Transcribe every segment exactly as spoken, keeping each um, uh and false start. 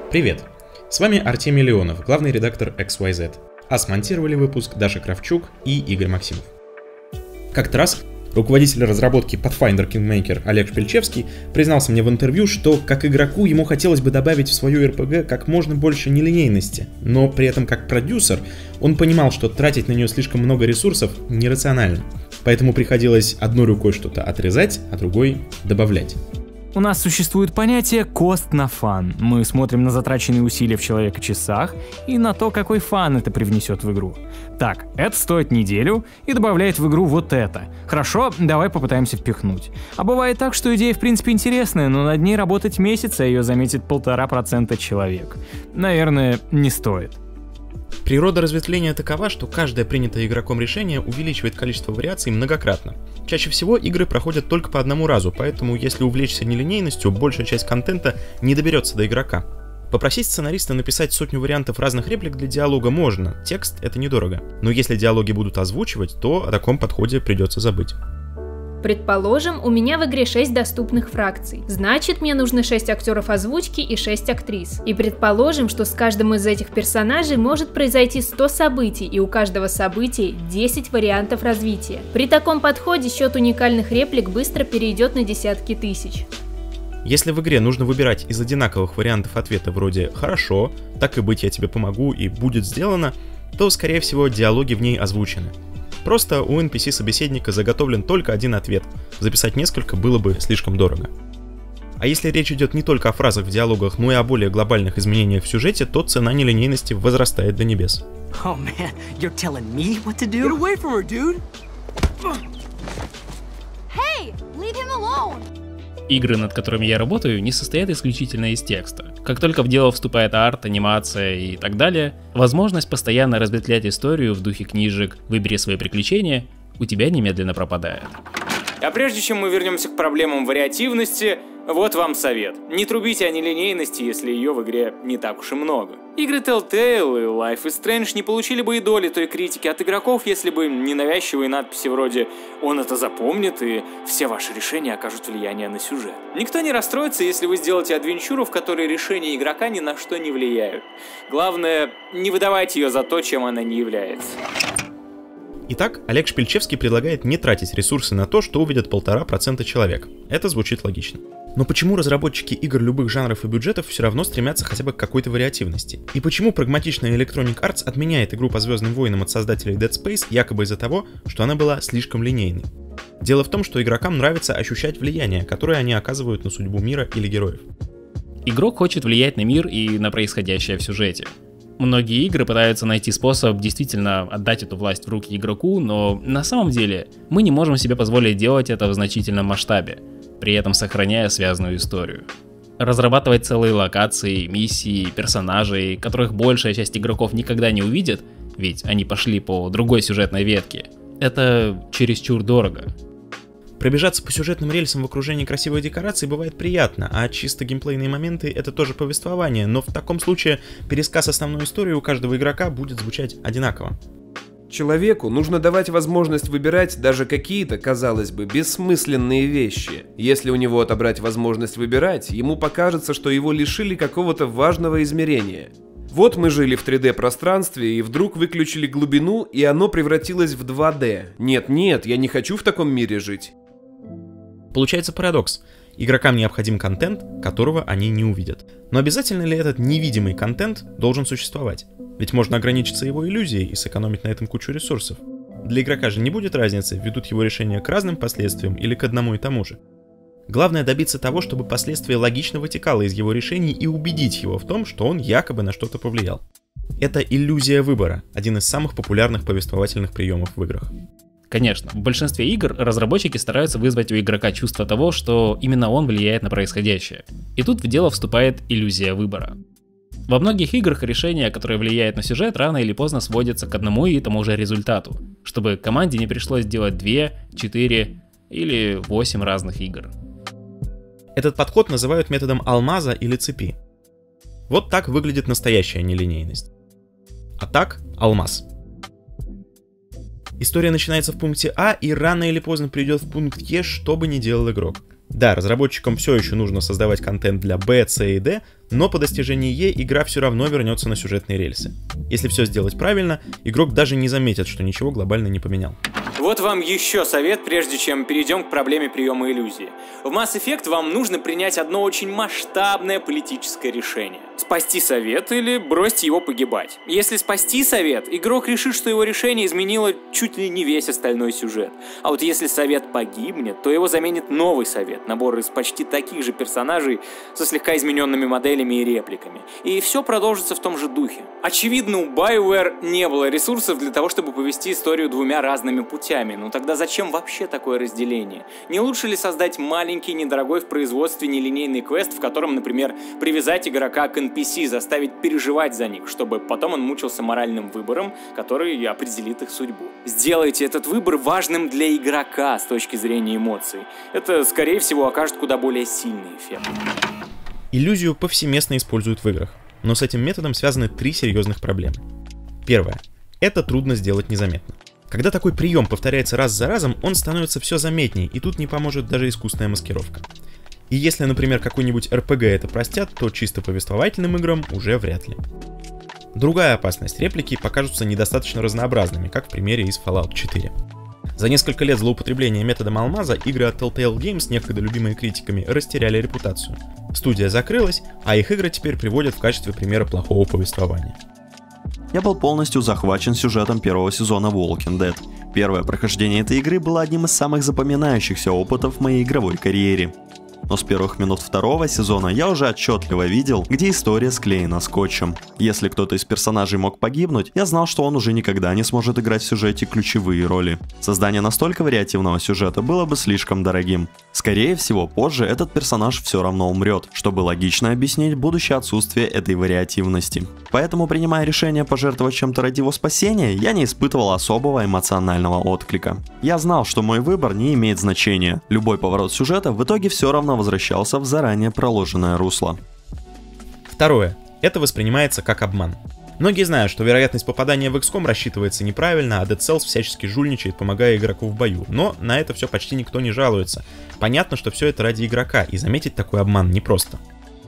Привет! С вами Артемий Леонов, главный редактор икс уай зет, а смонтировали выпуск Даша Кравчук и Игорь Максимов. Как-то раз руководитель разработки Pathfinder Kingmaker Олег Шпильчевский признался мне в интервью, что как игроку ему хотелось бы добавить в свою эр пи джи как можно больше нелинейности, но при этом как продюсер он понимал, что тратить на нее слишком много ресурсов нерационально, поэтому приходилось одной рукой что-то отрезать, а другой добавлять. У нас существует понятие «cost на фан». Мы смотрим на затраченные усилия в человека-часах и на то, какой фан это привнесет в игру. Так, это стоит неделю и добавляет в игру вот это. Хорошо, давай попытаемся впихнуть. А бывает так, что идея в принципе интересная, но над ней работать месяц, а ее заметит полтора процента человек. Наверное, не стоит. Природа разветвления такова, что каждое принятое игроком решение увеличивает количество вариаций многократно. Чаще всего игры проходят только по одному разу, поэтому если увлечься нелинейностью, большая часть контента не доберется до игрока. Попросить сценариста написать сотню вариантов разных реплик для диалога можно, текст — это недорого. Но если диалоги будут озвучивать, то о таком подходе придется забыть. Предположим, у меня в игре шесть доступных фракций. Значит, мне нужно шесть актеров озвучки и шесть актрис. И предположим, что с каждым из этих персонажей может произойти сто событий, и у каждого события десять вариантов развития. При таком подходе счет уникальных реплик быстро перейдет на десятки тысяч. Если в игре нужно выбирать из одинаковых вариантов ответа вроде «хорошо», «так и быть, я тебе помогу» и «будет сделано», то, скорее всего, диалоги в ней озвучены. Просто у эн пи си-собеседника заготовлен только один ответ, записать несколько было бы слишком дорого. А если речь идет не только о фразах в диалогах, но и о более глобальных изменениях в сюжете, то цена нелинейности возрастает до небес. Oh man, you're telling me what to do? Get away from her, dude! Hey, leave him alone! Игры, над которыми я работаю, не состоят исключительно из текста. Как только в дело вступает арт, анимация и так далее, возможность постоянно разветвлять историю в духе книжек «Выбери свои приключения» у тебя немедленно пропадает. А прежде чем мы вернемся к проблемам вариативности, вот вам совет. Не трубите о нелинейности, если ее в игре не так уж и много. Игры Telltale и Life is Strange не получили бы и доли той критики от игроков, если бы не навязчивые надписи вроде «Он это запомнит» и «Все ваши решения окажут влияние на сюжет». Никто не расстроится, если вы сделаете адвенчуру, в которой решения игрока ни на что не влияют. Главное, не выдавайте ее за то, чем она не является. Итак, Олег Шпильчевский предлагает не тратить ресурсы на то, что увидят полтора процента человек. Это звучит логично. Но почему разработчики игр любых жанров и бюджетов все равно стремятся хотя бы к какой-то вариативности? И почему прагматичная Electronic Arts отменяет игру по Звездным войнам от создателей Dead Space якобы из-за того, что она была слишком линейной? Дело в том, что игрокам нравится ощущать влияние, которое они оказывают на судьбу мира или героев. Игрок хочет влиять на мир и на происходящее в сюжете. Многие игры пытаются найти способ действительно отдать эту власть в руки игроку, но на самом деле мы не можем себе позволить делать это в значительном масштабе, при этом сохраняя связанную историю. Разрабатывать целые локации, миссии, персонажей, которых большая часть игроков никогда не увидит, ведь они пошли по другой сюжетной ветке, это чересчур дорого. Пробежаться по сюжетным рельсам в окружении красивой декорации бывает приятно, а чисто геймплейные моменты — это тоже повествование, но в таком случае пересказ основной истории у каждого игрока будет звучать одинаково. Человеку нужно давать возможность выбирать даже какие-то, казалось бы, бессмысленные вещи. Если у него отобрать возможность выбирать, ему покажется, что его лишили какого-то важного измерения. Вот мы жили в три дэ пространстве и вдруг выключили глубину, и оно превратилось в два дэ. Нет-нет, я не хочу в таком мире жить. Получается парадокс. Игрокам необходим контент, которого они не увидят. Но обязательно ли этот невидимый контент должен существовать? Ведь можно ограничиться его иллюзией и сэкономить на этом кучу ресурсов. Для игрока же не будет разницы, ведут его решения к разным последствиям или к одному и тому же. Главное добиться того, чтобы последствие логично вытекало из его решений и убедить его в том, что он якобы на что-то повлиял. Это иллюзия выбора, один из самых популярных повествовательных приемов в играх. Конечно, в большинстве игр разработчики стараются вызвать у игрока чувство того, что именно он влияет на происходящее. И тут в дело вступает иллюзия выбора. Во многих играх решения, которые влияют на сюжет, рано или поздно сводятся к одному и тому же результату, чтобы команде не пришлось делать две, четыре или восемь разных игр. Этот подход называют методом алмаза или цепи. Вот так выглядит настоящая нелинейность. А так — алмаз. История начинается в пункте А и рано или поздно придет в пункт Е, что бы ни делал игрок. Да, разработчикам все еще нужно создавать контент для Б, С и Д, но по достижении Е игра все равно вернется на сюжетные рельсы. Если все сделать правильно, игрок даже не заметит, что ничего глобально не поменял. Вот вам еще совет, прежде чем перейдем к проблеме приема иллюзии. В Mass Effect вам нужно принять одно очень масштабное политическое решение. Спасти совет или бросить его погибать. Если спасти совет, игрок решит, что его решение изменило чуть ли не весь остальной сюжет. А вот если совет погибнет, то его заменит новый совет, набор из почти таких же персонажей со слегка измененными моделями и репликами. И все продолжится в том же духе. Очевидно, у BioWare не было ресурсов для того, чтобы повести историю двумя разными путями. Ну тогда зачем вообще такое разделение? Не лучше ли создать маленький, недорогой в производстве нелинейный квест, в котором, например, привязать игрока к эн пи си, заставить переживать за них, чтобы потом он мучился моральным выбором, который определит их судьбу. Сделайте этот выбор важным для игрока с точки зрения эмоций. Это, скорее всего, окажет куда более сильный эффект. Иллюзию повсеместно используют в играх, но с этим методом связаны три серьезных проблемы. Первое. Это трудно сделать незаметно. Когда такой прием повторяется раз за разом, он становится все заметней, и тут не поможет даже искусственная маскировка. И если, например, какой-нибудь эр пи джи это простят, то чисто повествовательным играм уже вряд ли. Другая опасность: реплики покажутся недостаточно разнообразными, как в примере из Fallout четыре. За несколько лет злоупотребления методом алмаза игры от Telltale Games, некогда любимые критиками, растеряли репутацию. Студия закрылась, а их игры теперь приводят в качестве примера плохого повествования. Я был полностью захвачен сюжетом первого сезона Walking Dead. Первое прохождение этой игры было одним из самых запоминающихся опытов в моей игровой карьере. Но с первых минут второго сезона я уже отчетливо видел, где история склеена скотчем. Если кто-то из персонажей мог погибнуть, я знал, что он уже никогда не сможет играть в сюжете ключевые роли. Создание настолько вариативного сюжета было бы слишком дорогим. Скорее всего, позже этот персонаж все равно умрет, чтобы логично объяснить будущее отсутствие этой вариативности. Поэтому, принимая решение пожертвовать чем-то ради его спасения, я не испытывал особого эмоционального отклика. Я знал, что мой выбор не имеет значения. Любой поворот сюжета в итоге все равно возвращался в заранее проложенное русло. Второе. Это воспринимается как обман. Многие знают, что вероятность попадания в икс ком рассчитывается неправильно, а Dead Cells всячески жульничает, помогая игроку в бою. Но на это все почти никто не жалуется. Понятно, что все это ради игрока, и заметить такой обман непросто.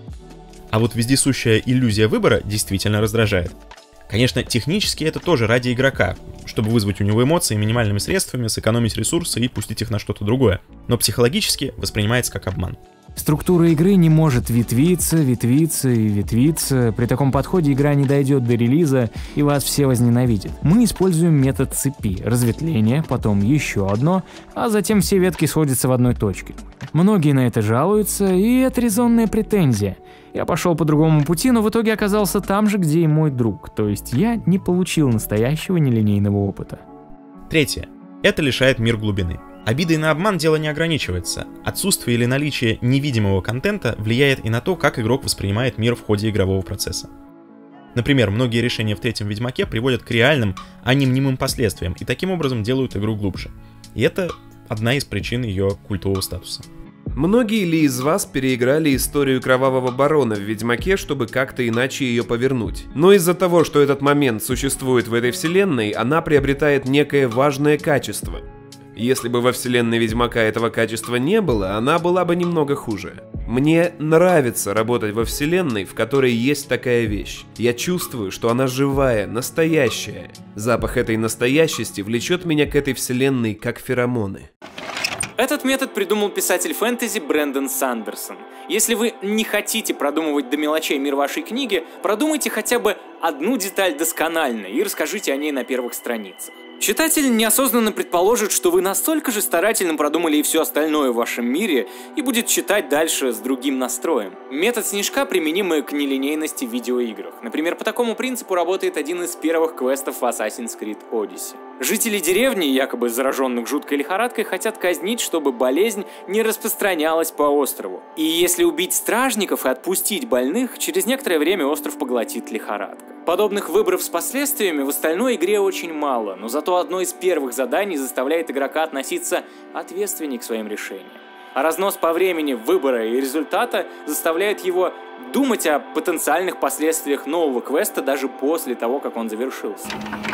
А вот вездесущая иллюзия выбора действительно раздражает. Конечно, технически это тоже ради игрока, чтобы вызвать у него эмоции минимальными средствами, сэкономить ресурсы и пустить их на что-то другое. Но психологически воспринимается как обман. Структура игры не может ветвиться, ветвиться и ветвиться. При таком подходе игра не дойдет до релиза, и вас все возненавидят. Мы используем метод цепи: разветвление, потом еще одно, а затем все ветки сходятся в одной точке. Многие на это жалуются, и это резонная претензия. Я пошел по другому пути, но в итоге оказался там же, где и мой друг, то есть я не получил настоящего нелинейного опыта. Третье. Это лишает мир глубины. Обидой на обман дело не ограничивается. Отсутствие или наличие невидимого контента влияет и на то, как игрок воспринимает мир в ходе игрового процесса. Например, многие решения в третьем Ведьмаке приводят к реальным, а не мнимым последствиям, и таким образом делают игру глубже. И это одна из причин ее культового статуса. Многие ли из вас переиграли историю Кровавого Барона в Ведьмаке, чтобы как-то иначе ее повернуть? Но из-за того, что этот момент существует в этой вселенной, она приобретает некое важное качество. Если бы во вселенной Ведьмака этого качества не было, она была бы немного хуже. Мне нравится работать во вселенной, в которой есть такая вещь. Я чувствую, что она живая, настоящая. Запах этой настоящести влечет меня к этой вселенной как феромоны. Этот метод придумал писатель фэнтези Брэндон Сандерсон. Если вы не хотите продумывать до мелочей мир вашей книги, продумайте хотя бы одну деталь досконально и расскажите о ней на первых страницах. Читатель неосознанно предположит, что вы настолько же старательно продумали и все остальное в вашем мире, и будет читать дальше с другим настроем. Метод снежка применим и к нелинейности в видеоиграх. Например, по такому принципу работает один из первых квестов в Assassin's Creed Odyssey. Жители деревни, якобы зараженных жуткой лихорадкой, хотят казнить, чтобы болезнь не распространялась по острову. И если убить стражников и отпустить больных, через некоторое время остров поглотит лихорадка. Подобных выборов с последствиями в остальной игре очень мало, но зато одно из первых заданий заставляет игрока относиться ответственнее к своим решениям. А разнос по времени выбора и результата заставляет его думать о потенциальных последствиях нового квеста даже после того, как он завершился.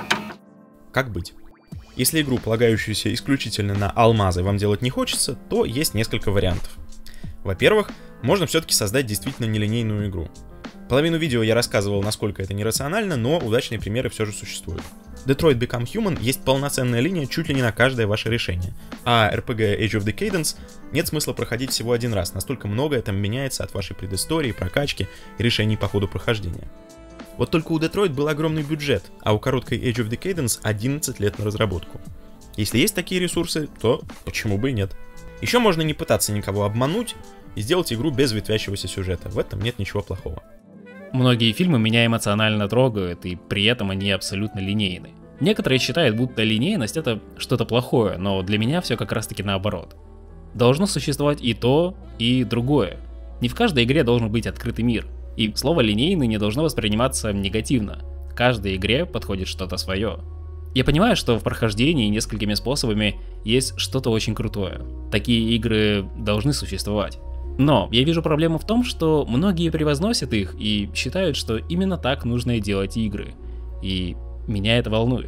Как быть? Если игру, полагающуюся исключительно на алмазы, вам делать не хочется, то есть несколько вариантов. Во-первых, можно все-таки создать действительно нелинейную игру. Половину видео я рассказывал, насколько это нерационально, но удачные примеры все же существуют. Detroit Become Human есть полноценная линия чуть ли не на каждое ваше решение, а эр пи джи Age of Decadence нет смысла проходить всего один раз, настолько многое там меняется от вашей предыстории, прокачки и решений по ходу прохождения. Вот только у Detroit был огромный бюджет, а у короткой Age of Decadence одиннадцать лет на разработку. Если есть такие ресурсы, то почему бы и нет. Еще можно не пытаться никого обмануть и сделать игру без ветвящегося сюжета, в этом нет ничего плохого. Многие фильмы меня эмоционально трогают, и при этом они абсолютно линейны. Некоторые считают, будто линейность — это что-то плохое, но для меня все как раз таки наоборот. Должно существовать и то, и другое. Не в каждой игре должен быть открытый мир, и слово «линейный» не должно восприниматься негативно. Каждой игре подходит что-то свое. Я понимаю, что в прохождении несколькими способами есть что-то очень крутое. Такие игры должны существовать. Но я вижу проблему в том, что многие превозносят их и считают, что именно так нужно и делать игры. И меня это волнует.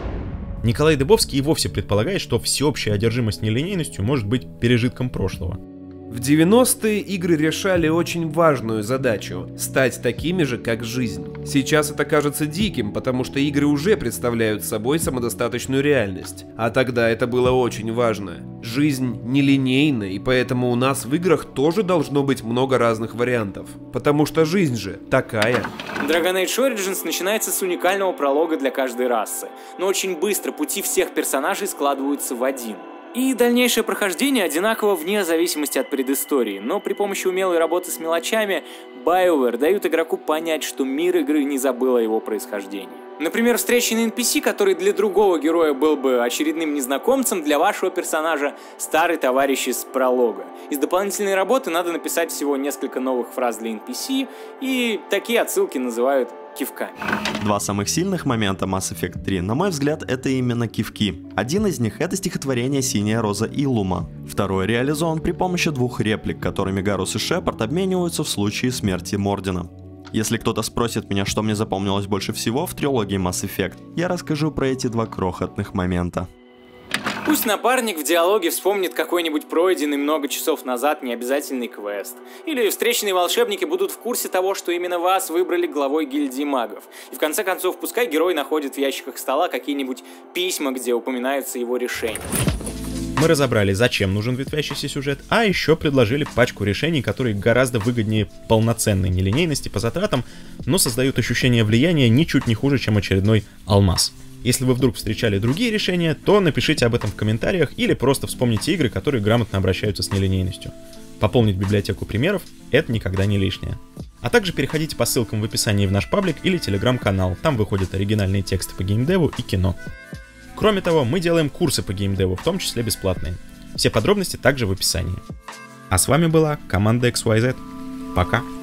Николай Дыбовский и вовсе предполагает, что всеобщая одержимость нелинейностью может быть пережитком прошлого. В девяностые игры решали очень важную задачу – стать такими же, как жизнь. Сейчас это кажется диким, потому что игры уже представляют собой самодостаточную реальность. А тогда это было очень важно. Жизнь нелинейна, и поэтому у нас в играх тоже должно быть много разных вариантов. Потому что жизнь же такая. Dragon Age Origins начинается с уникального пролога для каждой расы, но очень быстро пути всех персонажей складываются в один. И дальнейшее прохождение одинаково вне зависимости от предыстории, но при помощи умелой работы с мелочами BioWare дают игроку понять, что мир игры не забыл о его происхождении. Например, встреченный эн пи си, который для другого героя был бы очередным незнакомцем, для вашего персонажа старый товарищ из пролога. Из дополнительной работы надо написать всего несколько новых фраз для эн пи си, и такие отсылки называют кивками. Два самых сильных момента Mass Effect три, на мой взгляд, это именно кивки. Один из них — это стихотворение «Синяя роза Иллума». Второй реализован при помощи двух реплик, которыми Гарус и Шепард обмениваются в случае смерти Мордина. Если кто-то спросит меня, что мне запомнилось больше всего в трилогии Mass Effect, я расскажу про эти два крохотных момента. Пусть напарник в диалоге вспомнит какой-нибудь пройденный много часов назад необязательный квест. Или встречные волшебники будут в курсе того, что именно вас выбрали главой гильдии магов. И в конце концов, пускай герой находит в ящиках стола какие-нибудь письма, где упоминаются его решения. Мы разобрали, зачем нужен ветвящийся сюжет, а еще предложили пачку решений, которые гораздо выгоднее полноценной нелинейности по затратам, но создают ощущение влияния ничуть не хуже, чем очередной алмаз. Если вы вдруг встречали другие решения, то напишите об этом в комментариях или просто вспомните игры, которые грамотно обращаются с нелинейностью. Пополнить библиотеку примеров — это никогда не лишнее. А также переходите по ссылкам в описании в наш паблик или телеграм-канал, там выходят оригинальные тексты по геймдеву и кино. Кроме того, мы делаем курсы по геймдеву, в том числе бесплатные. Все подробности также в описании. А с вами была команда икс уай зет. Пока!